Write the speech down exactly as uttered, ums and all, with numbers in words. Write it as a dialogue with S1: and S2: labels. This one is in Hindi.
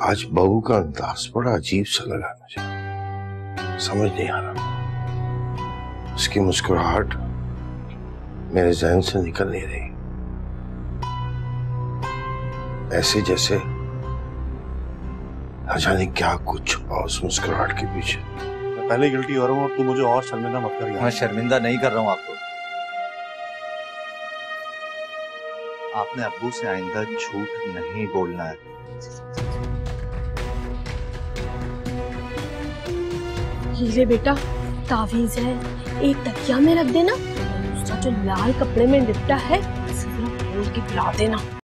S1: आज बहू का अंदाज बड़ा अजीब सा लगा मुझे, समझ नहीं आ रहा। उसकी मुस्कुराहट मेरे जहन से निकल नहीं रही, ऐसे जैसे न जाने क्या कुछ छुपा उस मुस्कुराहट के पीछे।
S2: मैं पहले गिल्टी हो रहा हूँ और तू मुझे और शर्मिंदा मत कर।
S3: मैं शर्मिंदा नहीं कर रहा हूँ आपको। आपने अब्बू से आइंदा झूठ नहीं बोलना है।
S4: ले बेटा, तावीज है, एक तकिया में रख देना, दूसरा जो लाल कपड़े में लिपटा है सिर्फ खोल के पिला देना।